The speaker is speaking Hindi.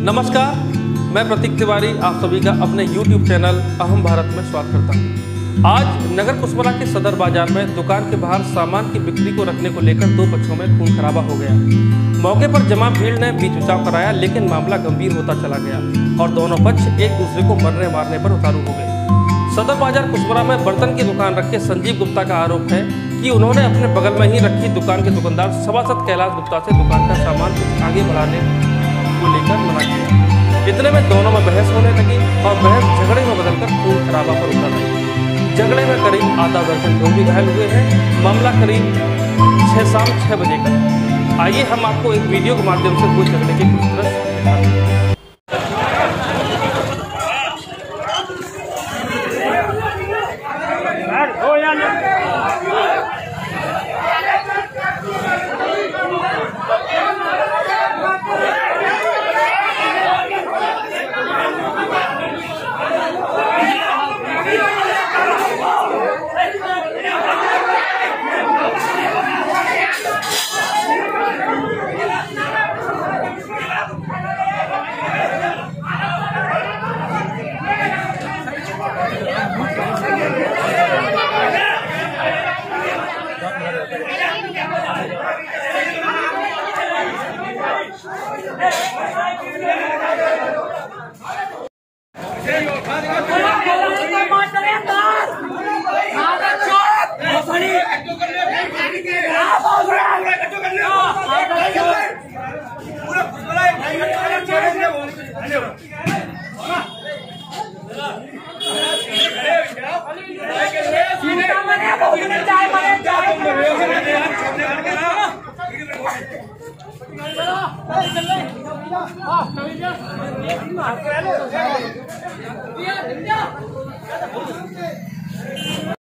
नमस्कार, मैं प्रतीक तिवारी आप सभी का अपने YouTube चैनल अहम भारत में स्वागत करता हूँ। आज नगर कुशमरा के सदर बाजार में दुकान के बाहर सामान की बिक्री को रखने को लेकर दो पक्षों में खून खराबा हो गया। मौके पर जमा भीड़ ने बीच बचाव कराया, लेकिन मामला गंभीर होता चला गया और दोनों पक्ष एक दूसरे को मरने मारने पर उतारू हो गए। सदर बाजार कुशमरा में बर्तन की दुकान रखे संजीव गुप्ता का आरोप है कि उन्होंने अपने बगल में ही रखी दुकान के दुकानदार सभासद कैलाश गुप्ता से दुकान का सामान कुछ आगे बढ़ाने को लेकर मना किया। इतने में दोनों में बहस होने लगी और बहस झगड़े में बदलकर खून खराबा पर उतर गई। झगड़े में करीब आधा दर्जन लोग भी घायल हुए हैं। मामला करीब शाम 6 बजे का। आइए हम आपको एक वीडियो के माध्यम से हुए झगड़े के कुछ दृश्य दिखाते हैं।